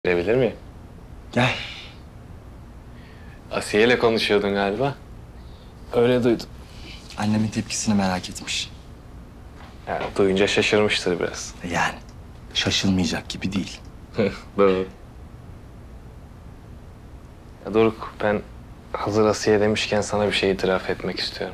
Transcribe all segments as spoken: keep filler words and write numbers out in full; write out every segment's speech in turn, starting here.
Girebilir miyim? Gel. Asiye ile konuşuyordun galiba. Öyle duydum. Annemin tepkisini merak etmiş. Yani duyunca şaşırmıştır biraz. Yani şaşılmayacak gibi değil. Doğru. Ya Doruk, ben hazır Asiye demişken sana bir şey itiraf etmek istiyorum.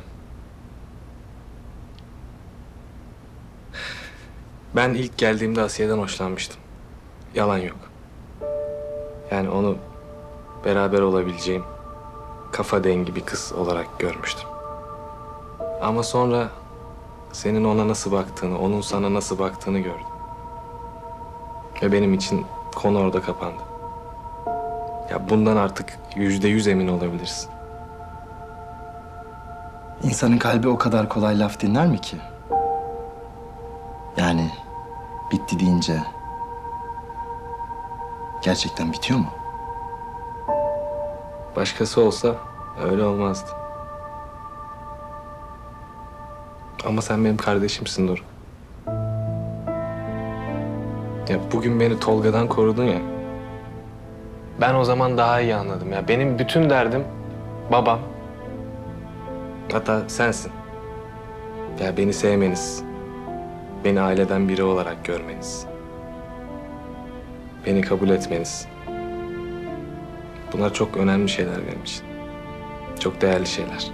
Ben ilk geldiğimde Asiye'den hoşlanmıştım. Yalan yok. Yani onu beraber olabileceğim kafa dengi bir kız olarak görmüştüm. Ama sonra senin ona nasıl baktığını, onun sana nasıl baktığını gördüm. Ve benim için konu orada kapandı. Ya bundan artık yüzde yüz emin olabilirsin. İnsanın kalbi o kadar kolay laf dinler mi ki? Yani bitti deyince gerçekten bitiyor mu? Başkası olsa öyle olmazdı. Ama sen benim kardeşimsin Doruk. Ya bugün beni Tolga'dan korudun ya. Ben o zaman daha iyi anladım ya. Benim bütün derdim babam. Hatta sensin. Ya beni sevmeniz. Beni aileden biri olarak görmeniz. Beni kabul etmeniz. Bunlar çok önemli şeyler benim için. Çok değerli şeyler.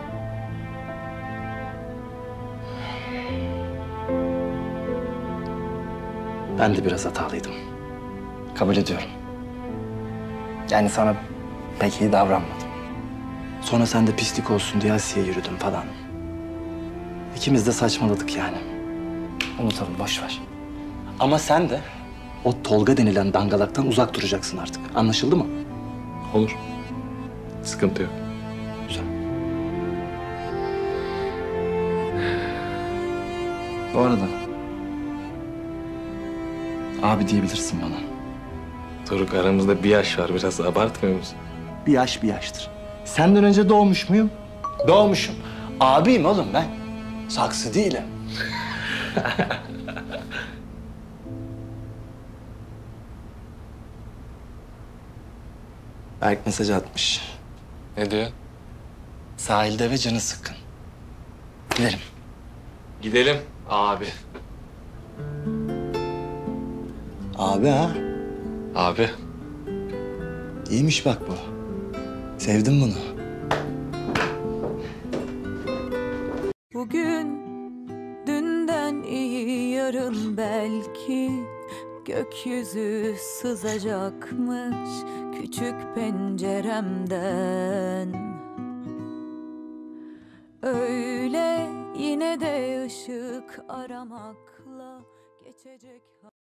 Ben de biraz hatalıydım. Kabul ediyorum. Yani sana pek iyi davranmadım. Sonra sen de pislik olsun diye Asiye'ye yürüdün falan. İkimiz de saçmaladık yani. Unutalım, boş ver. Ama sen de o Tolga denilen dangalaktan uzak duracaksın artık. Anlaşıldı mı? Olur. Sıkıntı yok. Güzel. Bu arada abi diyebilirsin bana. Doruk, aramızda bir yaş var. Biraz abartmıyor musun? Bir yaş bir yaştır. Senden önce doğmuş muyum? Doğmuşum. Abiyim oğlum ben. Saksı değilim. Berk mesaj atmış. Ne diyor? Sahilde ve canı sıkkın. Gidelim. Gidelim abi. Abi ha? Abi. İyiymiş bak bu. Sevdim bunu. Bugün dünden iyi, yarın belki gökyüzü sızacakmış küçük penceremden. Öyle yine de ışık aramakla geçecek.